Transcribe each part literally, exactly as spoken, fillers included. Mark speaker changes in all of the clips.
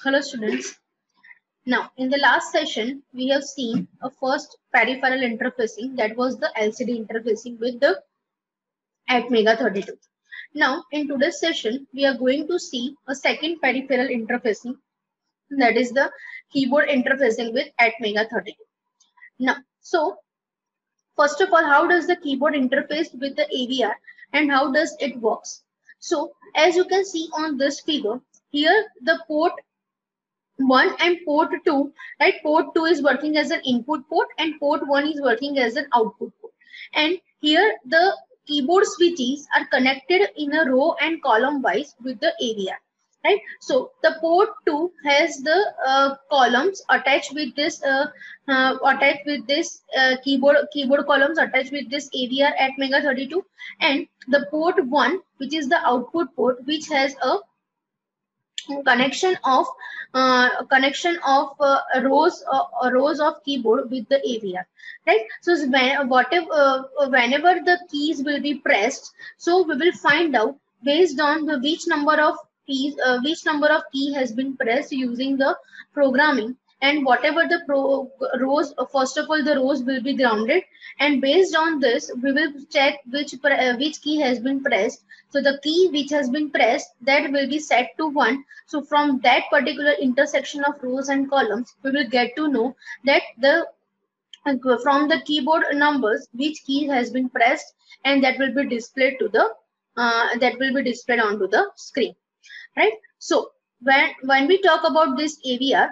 Speaker 1: Hello students. Now in the last session we have seen a first peripheral interfacing, that was the L C D interfacing with the Atmega thirty-two. Now in today's session we are going to see a second peripheral interfacing, that is the keyboard interfacing with Atmega thirty-two. Now so first of all, how does the keyboard interface with the A V R and how does it works? So as you can see on this figure, here the port one and port two, right? Port two is working as an input port and port one is working as an output port. And here the keyboard switches are connected in a row and column wise with the A V R, right? So the port two has the uh, columns attached with this uh, uh, attached with this uh, keyboard keyboard columns attached with this A V R Atmega thirty-two, and the port one, which is the output port, which has a connection of uh, connection of uh, rows uh, rows of keyboard with the A V R, right? So when, whatever uh, whenever the keys will be pressed, so we will find out based on the which number of keys uh, which number of key has been pressed using the programming, and whatever the pro rows, first of all the rows will be grounded, and based on this we will check which uh, which key has been pressed. So the key which has been pressed, that will be set to one. So from that particular intersection of rows and columns, we will get to know that the from the keyboard numbers which key has been pressed, and that will be displayed to the uh, that will be displayed onto the screen, right? So when when we talk about this A V R,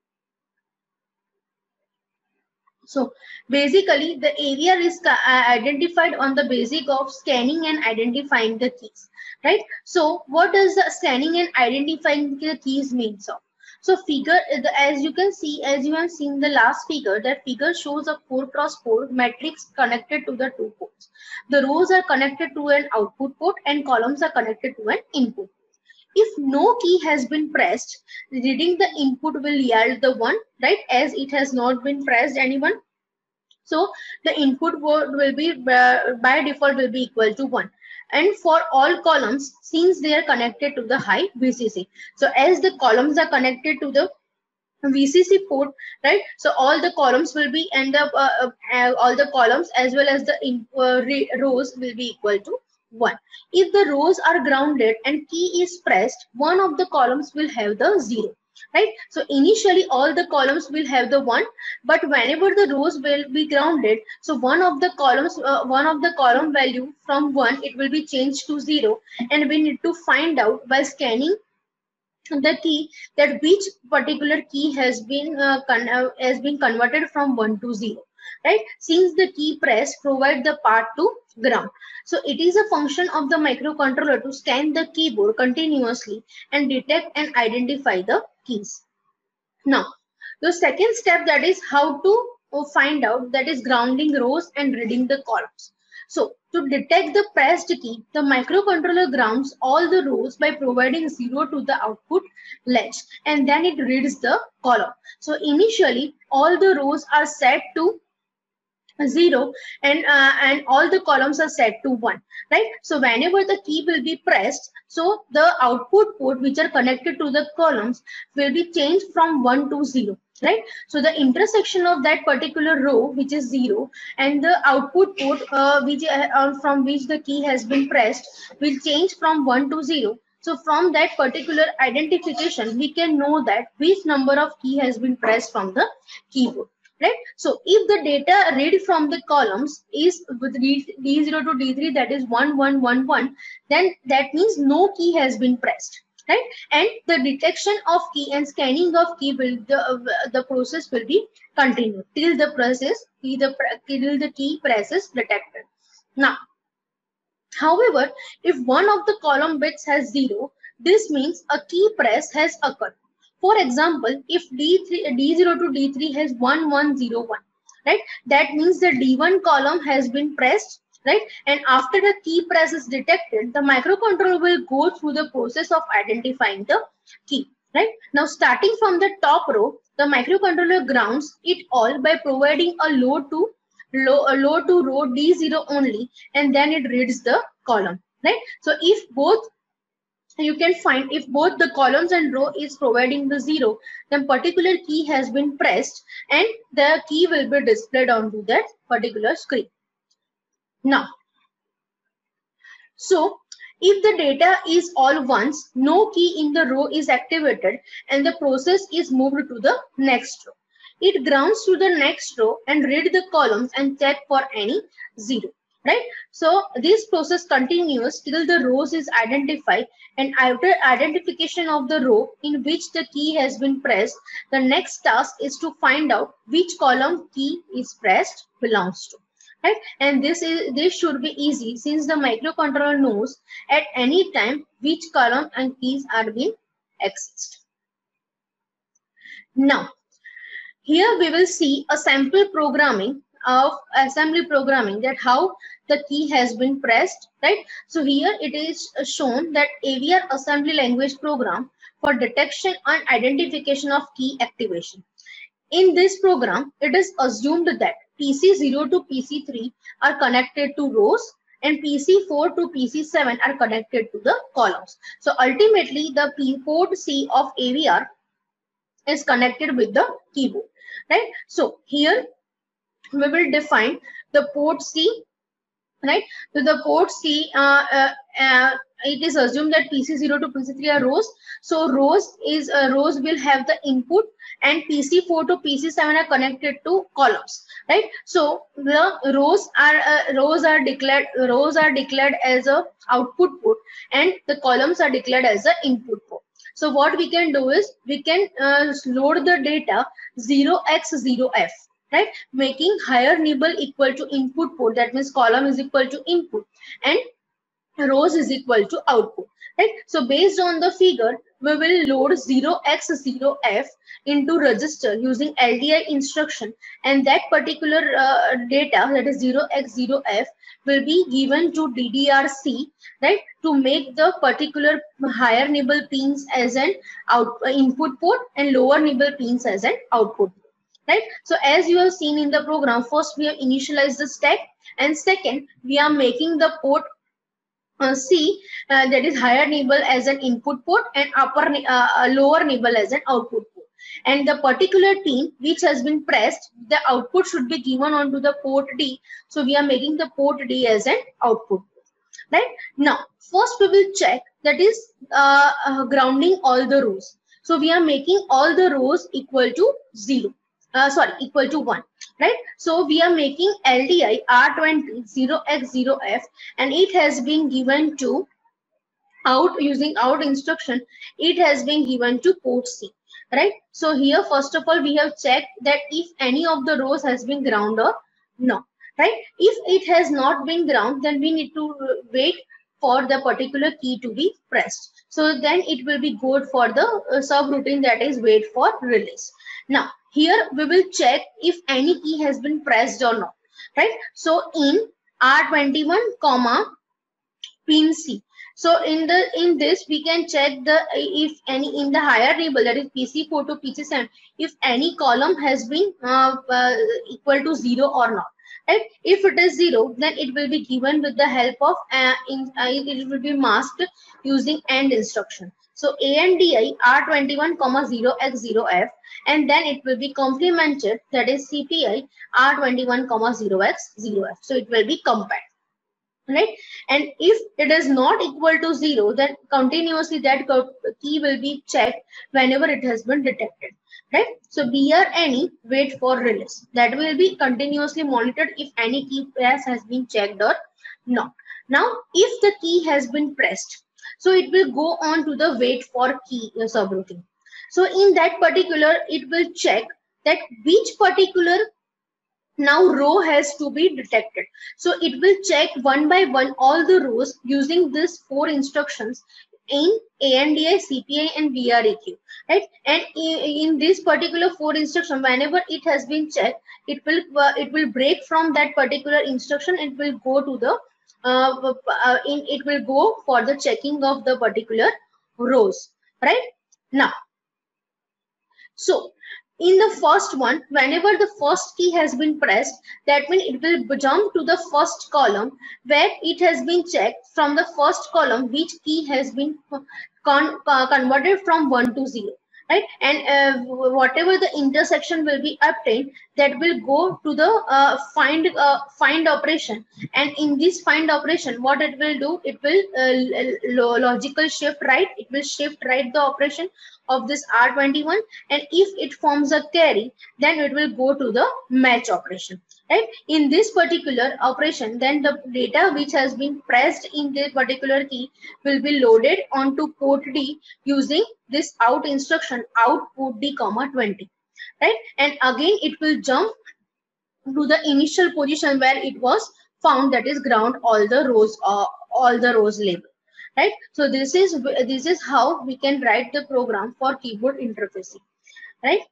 Speaker 1: so basically the A V R is identified on the basis of scanning and identifying the keys, right? So what does the scanning and identifying the keys mean? So, so figure, as you can see, as you have seen the last figure, that figure shows a four cross four matrix connected to the two ports. The rows are connected to an output port and columns are connected to an input. If no key has been pressed, reading the input will yield the one, right? As it has not been pressed anyone, so the input word will be uh, by default will be equal to one. And for all columns, since they are connected to the high V C C, so as the columns are connected to the V C C port, right? So all the columns will be end up uh, uh, all the columns as well as the in, uh, rows will be equal to one. If the rows are grounded and key is pressed, one of the columns will have the zero, right? So initially all the columns will have the one, but whenever the rows will be grounded, so one of the columns uh, one of the column value from one, it will be changed to zero, and we need to find out by scanning the key that which particular key has been uh, uh, has been converted from one to zero, right? Since the key press provide the path to ground, so it is a function of the microcontroller to scan the keyboard continuously and detect and identify the keys. Now the second step, that is how to find out, that is grounding rows and reading the columns. So to detect the pressed key, the microcontroller grounds all the rows by providing zero to the output ledge, and then it reads the column. So initially all the rows are set to zero and uh, and all the columns are set to one, right? So whenever the key will be pressed, so the output port which are connected to the columns will be changed from one to zero, right? So the intersection of that particular row, which is zero, and the output port uh, which uh, from which the key has been pressed will change from one to zero. So from that particular identification, we can know that which number of key has been pressed from the keyboard, right? So if the data read from the columns is with D zero to D three, that is one one one one, then that means no key has been pressed, right? And the detection of key and scanning of key will the uh, the process will be continued till the process till the till the key press is detected. Now, however, if one of the column bits has zero, this means a key press has occurred. For example, if D three, D zero to D three has one one zero one, right? That means the D one column has been pressed, right? And after the key press is detected, the microcontroller will go through the process of identifying the key, right? Now, starting from the top row, the microcontroller grounds it all by providing a load to low, a low to row D zero only, and then it reads the column, right? So if both you can find if both the columns and row is providing the zero, then particular key has been pressed and the key will be displayed onto that particular screen. Now, so if the data is all ones, no key in the row is activated and the process is moved to the next row. It grounds to the next row and read the columns and check for any zero. Right? So this process continues till the rows is identified, and after identification of the row in which the key has been pressed, the next task is to find out which column key is pressed belongs to. Right? And this is this should be easy since the microcontroller knows at any time which column and keys are being accessed. Now, here we will see a sample programming of assembly programming, that how the key has been pressed, right? So here it is shown that A V R assembly language program for detection and identification of key activation. In this program, it is assumed that P C zero to P C three are connected to rows and P C four to P C seven are connected to the columns. So ultimately the port C of A V R is connected with the keyboard, right? So here we will define the port C, right? So the port C, uh, uh, uh, it is assumed that P C zero to P C three are rows. So rows is uh, rows will have the input, and P C four to P C seven are connected to columns, right? So the rows are uh, rows are declared rows are declared as a output port, and the columns are declared as a input port. So what we can do is we can uh, load the data zero x zero f. Right, making higher nibble equal to input port, that means column is equal to input and rows is equal to output. Right, so based on the figure, we will load zero x zero f into register using L D I instruction, and that particular uh, data, that is zero x zero f, will be given to D D R C, right, to make the particular higher nibble pins as an out uh, input port and lower nibble pins as an output port. Right, so as you have seen in the program, first we have initialized the stack, and second we are making the port uh, C, uh, that is higher nibble as an input port and upper uh, lower nibble as an output port. And the particular pin which has been pressed, the output should be given onto the port D. So we are making the port D as an output. Right, now first we will check, that is uh, uh, grounding all the rows. So we are making all the rows equal to zero. Uh, sorry, equal to one, right? So we are making L D I R twenty zero x zero f, and it has been given to out using out instruction. It has been given to port C, right? So here first of all we have checked that if any of the rows has been ground or no, right? If it has not been ground, then we need to wait for the particular key to be pressed. So then it will be good for the uh, subroutine, that is wait for release. Now here we will check if any key has been pressed or not, right? So in R twenty-one comma pin C. So in the in this we can check the if any in the higher nibble, that is P C four to P C seven, if any column has been uh, uh, equal to zero or not. Right? If it is zero, then it will be given with the help of uh, in uh, it will be masked using AND instruction. So A N D I R twenty-one comma zero x zero f, and then it will be complemented, that is C P I R twenty-one comma zero x zero f. So it will be compared. Right, and if it is not equal to zero, then continuously that key will be checked whenever it has been detected. Right, so B R any wait for release, that will be continuously monitored if any key press has been checked or not. Now if the key has been pressed, so it will go on to the wait for key uh, subroutine. So in that particular, it will check that which particular now row has to be detected. So it will check one by one all the rows using these four instructions in A N D I, C P I and B R E Q, right? And in this particular four instruction, whenever it has been checked, it will uh, it will break from that particular instruction. It will go to the uh, uh, in it will go for the checking of the particular rows, right? Now, so in the first one, whenever the first key has been pressed, that means it will jump to the first column where it has been checked from the first column which key has been con uh, converted from one to zero, right? And uh, whatever the intersection will be obtained, that will go to the uh, find uh, find operation. And in this find operation, what it will do, it will uh, logical shift right, it will shift right the operation of this R twenty-one, and if it forms a carry, then it will go to the match operation, right? In this particular operation, then the data which has been pressed in this particular key will be loaded onto port D using this out instruction, output D comma twenty, right? And again it will jump to the initial position where it was found, that is ground all the rows, uh, all the rows label. Right, so this is this is how we can write the program for keyboard interfacing, right?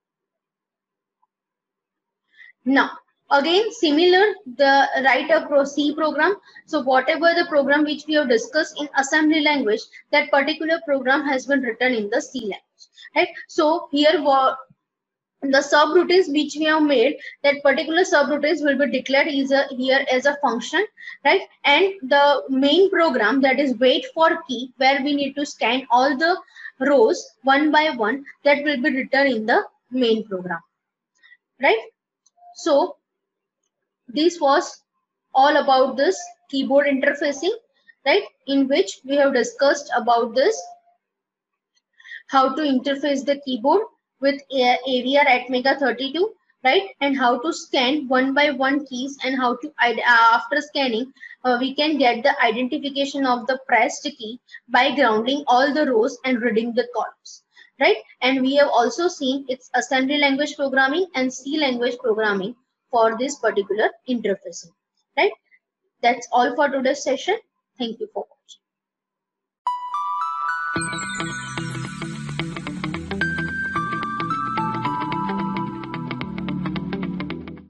Speaker 1: Now again similar, the write a pro C program. So whatever the program which we have discussed in assembly language, that particular program has been written in the C language, right? So here what the subroutines which we have made, that particular subroutines will be declared is a, here as a function, right? And the main program, that is wait for key, where we need to scan all the rows one by one, that will be written in the main program, right? So this was all about this keyboard interfacing, right? In which we have discussed about this, how to interface the keyboard with A V R Atmega thirty-two, right? And how to scan one by one keys, and how to, uh, after scanning, uh, we can get the identification of the pressed key by grounding all the rows and reading the columns, right? And we have also seen its assembly language programming and C language programming for this particular interfacing, right? That's all for today's session. Thank you for watching.